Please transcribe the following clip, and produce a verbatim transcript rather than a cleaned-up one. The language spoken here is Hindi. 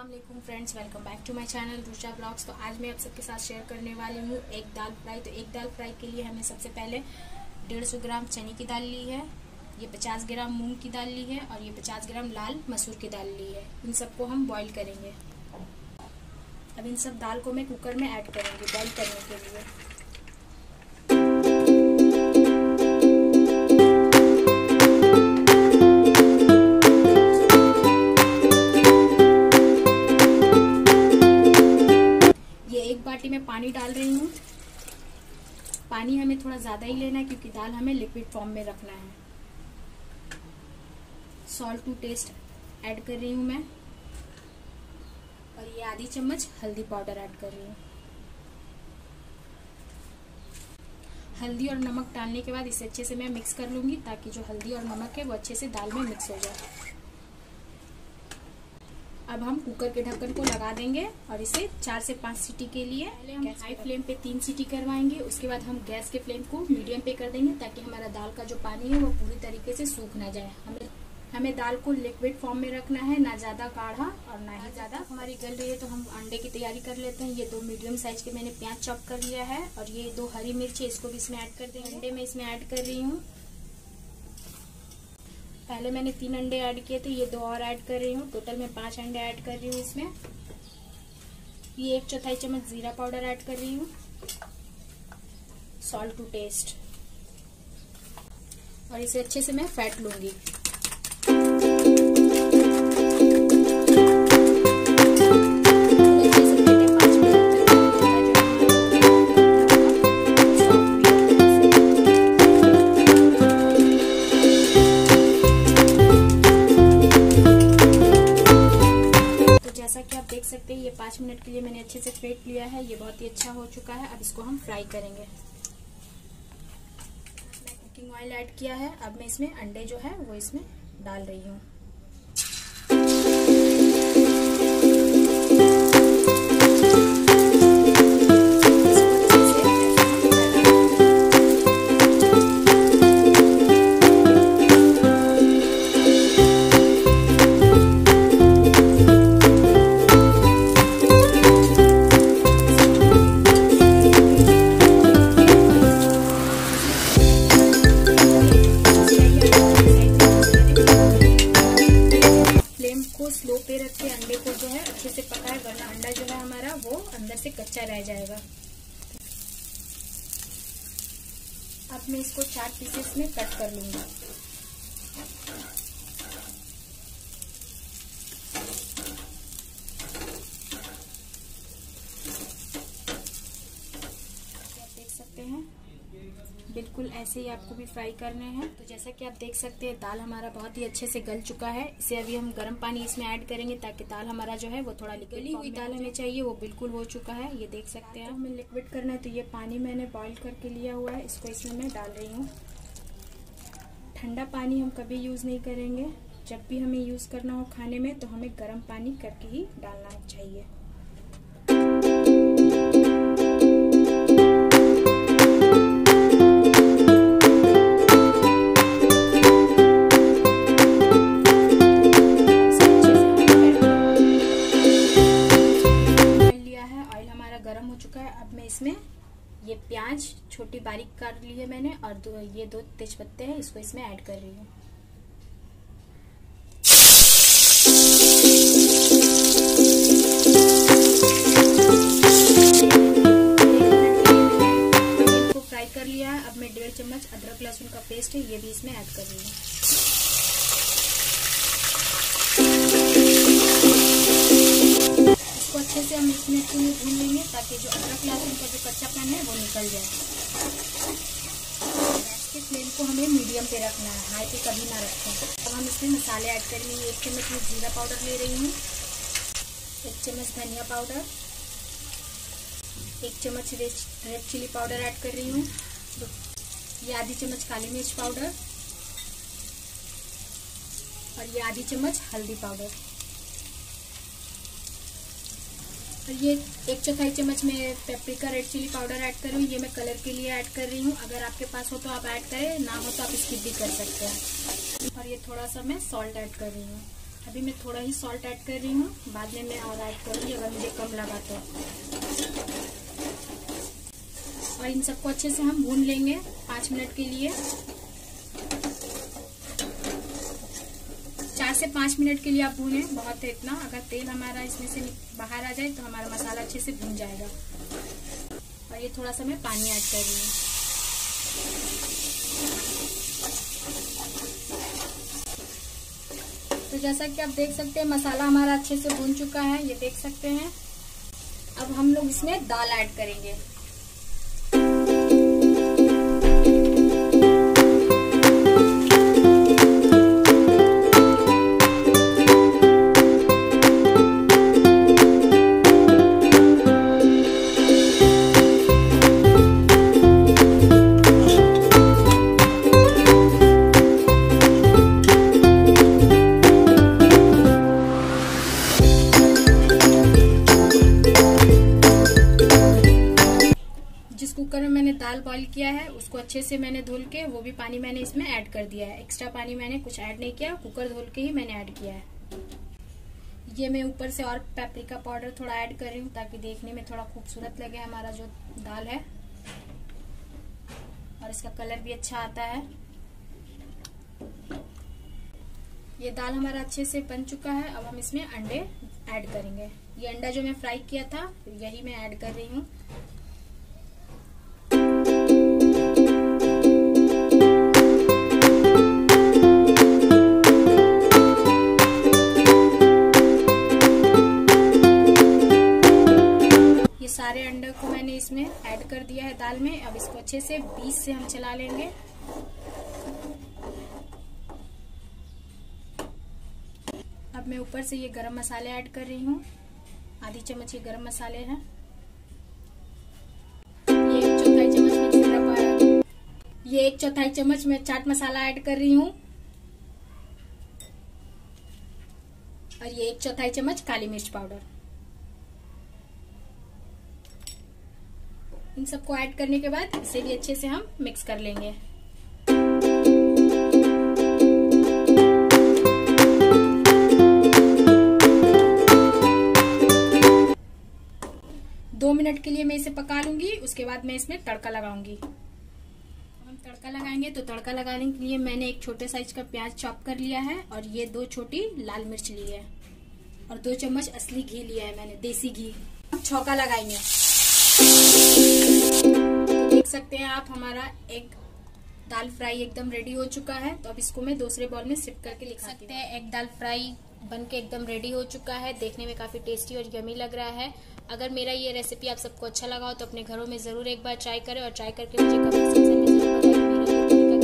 अस्सलाम वालेकुम friends, welcome back to my channel Rucha blogs. तो आज मैं आप सबके साथ शेयर करने वाली हूँ एक दाल फ्राई। तो एक दाल फ्राई के लिए हमने सबसे पहले डेढ़ सौ ग्राम चने की दाल ली है, ये पचास ग्राम मूंग की दाल ली है और ये पचास ग्राम लाल मसूर की दाल ली है। इन सबको हम बॉईल करेंगे। अब इन सब दाल को मैं कुकर में ऐड करूँगी बॉईल करने के लिए। बाटी में पानी डाल रही हूँ। पानी हमें थोड़ा ज़्यादा ही लेना है क्योंकि दाल हमें लिक्विड फॉर्म में रखना है। सॉल्ट टू टेस्ट ऐड कर रही हूँ मैं और ये आधी चम्मच हल्दी पाउडर ऐड कर रही हूँ। हल्दी और नमक डालने के बाद इसे अच्छे से मैं मिक्स कर लूँगी ताकि जो हल्दी और नमक है वो अच्छे से दाल में मिक्स हो जाए। अब हम कुकर के ढक्कन को लगा देंगे और इसे चार से पाँच सीटी के लिए पहले हम हाई फ्लेम पे तीन सीटी करवाएंगे। उसके बाद हम गैस के फ्लेम को मीडियम पे कर देंगे ताकि हमारा दाल का जो पानी है वो पूरी तरीके से सूख ना जाए। हमें हमें दाल को लिक्विड फॉर्म में रखना है, ना ज़्यादा गाढ़ा और ना ही ज़्यादा हमारी गल रही है। तो हम अंडे की तैयारी कर लेते हैं। ये दो मीडियम साइज के मैंने प्याज चॉप कर लिया है और ये दो हरी मिर्च है, इसको भी इसमें ऐड कर देंगे। अंडे मैं इसमें ऐड कर रही हूँ। पहले मैंने तीन अंडे ऐड किए थे, ये दो और ऐड कर रही हूँ। टोटल मैं पांच अंडे ऐड कर रही हूँ इसमें। ये एक चौथाई चम्मच जीरा पाउडर ऐड कर रही हूँ। सॉल्ट टू टेस्ट और इसे अच्छे से मैं फेंट लूंगी। जैसा कि आप देख सकते हैं ये पाँच मिनट के लिए मैंने अच्छे से फेंट लिया है। ये बहुत ही अच्छा हो चुका है। अब इसको हम फ्राई करेंगे। मैं कुकिंग ऑयल ऐड किया है। अब मैं इसमें अंडे जो है वो इसमें डाल रही हूँ। स्लो पे रख के अंडे को जो है अच्छे से पकाए, वरना अंडा जो है हमारा वो अंदर से कच्चा रह जाएगा। अब मैं इसको चार पीसेस में कट कर लूंगी। आप देख सकते हैं बिल्कुल ऐसे ही आपको भी फ्राई करने हैं। तो जैसा कि आप देख सकते हैं दाल हमारा बहुत ही अच्छे से गल चुका है। इसे अभी हम गर्म पानी इसमें ऐड करेंगे ताकि दाल हमारा जो है वो थोड़ा गली हुई दाल हमें चाहिए, वो बिल्कुल हो चुका है। ये देख सकते हैं हमें लिक्विड करना है। तो ये पानी मैंने बॉईल करके लिया हुआ है, इसको इसमें मैं डाल रही हूँ। ठंडा पानी हम कभी यूज़ नहीं करेंगे। जब भी हमें यूज़ करना हो खाने में तो हमें गर्म पानी करके ही डालना चाहिए। गरम हो चुका है। अब मैं इसमें ये प्याज छोटी बारीक काट ली है मैंने और दो ये दो तेज पत्ते हैं, इसको इसमें ऐड कर रही हूँ। इसको फ्राई कर लिया है। अब मैं डेढ़ चम्मच अदरक लहसुन का पेस्ट है ये भी इसमें ऐड कर रही हूँ। अच्छे से हम इस मिनट के लिए भून लेंगे ताकि जो अदरक लहसुन का जो कच्चापन है वो निकल जाए। गैस के फ्लेम को हमें मीडियम पे रखना है, हाई पे कभी ना रखें। अब हम इसमें मसाले ऐड करेंगे। एक चम्मच में जीरा पाउडर ले रही हूँ, एक चम्मच धनिया पाउडर, एक चम्मच रेड चिली पाउडर ऐड कर रही हूँ, ये आधी चम्मच काली मिर्च पाउडर और ये आधी चम्मच हल्दी पाउडर और ये एक चौथाई चम्मच में paprika red chilli powder add कर रही हूँ। ये मैं कलर के लिए ऐड कर रही हूँ। अगर आपके पास हो तो आप ऐड करें, ना हो तो आप स्किप भी कर सकते हैं। और ये थोड़ा सा मैं सॉल्ट ऐड कर रही हूँ। अभी मैं थोड़ा ही सॉल्ट ऐड कर रही हूँ, बाद में मैं और ऐड करूँगी अगर मुझे कम लगा तो। और इन सबको अच्छे से हम भून लेंगे पाँच मिनट के लिए। चार से पाँच मिनट के लिए आप भूने, बहुत है इतना। अगर तेल हमारा इसमें से बाहर आ जाए तो हमारा मसाला अच्छे से भून जाएगा। और ये थोड़ा सा मैं पानी ऐड कर रही हूँ। तो जैसा कि आप देख सकते हैं मसाला हमारा अच्छे से भून चुका है, ये देख सकते हैं। अब हम लोग इसमें दाल ऐड करेंगे। कुकर में मैंने दाल बॉईल किया है उसको अच्छे से मैंने धुल के वो भी पानी मैंने इसमें ऐड कर दिया है। एक्स्ट्रा पानी मैंने कुछ ऐड नहीं किया, कुकर धुल के ही मैंने ऐड किया है। ये मैं ऊपर से और पेपरिका पाउडर थोड़ा ऐड कर रही हूँ ताकि देखने में थोड़ा खूबसूरत लगे हमारा जो दाल है, और इसका कलर भी अच्छा आता है। ये दाल हमारा अच्छे से बन चुका है। अब हम इसमें अंडे ऐड करेंगे। ये अंडा जो मैं फ्राई किया था यही मैं ऐड कर रही हूँ। सारे अंडे को मैंने इसमें ऐड कर दिया है दाल में। अब इसको अच्छे से बीच से हम चला लेंगे। अब मैं ऊपर से ये गरम मसाले ऐड कर रही हूँ। आधी चम्मच ये गरम मसाले हैं। ये एक चौथाई चम्मच में ये एक चौथाई चम्मच में चाट मसाला ऐड कर रही हूँ, और ये एक चौथाई चम्मच काली मिर्च पाउडर। इन सबको ऐड करने के बाद इसे भी अच्छे से हम मिक्स कर लेंगे। दो मिनट के लिए मैं इसे पका लूंगी, उसके बाद मैं इसमें तड़का लगाऊंगी। हम तड़का लगाएंगे तो तड़का लगाने के लिए मैंने एक छोटे साइज का प्याज चॉप कर लिया है, और ये दो छोटी लाल मिर्च ली है, और दो चम्मच असली घी लिया है मैंने, देसी घी। छौंका लगाएंगे। तो देख सकते हैं आप हमारा एग दाल फ्राई एकदम रेडी हो चुका है। तो अब इसको मैं दूसरे बॉल में सिप करके लिख सकते हैं। एग दाल फ्राई बनके एकदम रेडी हो चुका है। देखने में काफी टेस्टी और यमी लग रहा है। अगर मेरा ये रेसिपी आप सबको अच्छा लगा हो तो अपने घरों में जरूर एक बार ट्राई करें, और ट्राई करके मुझे कमेंट सेक्शन में जरूर बताइए।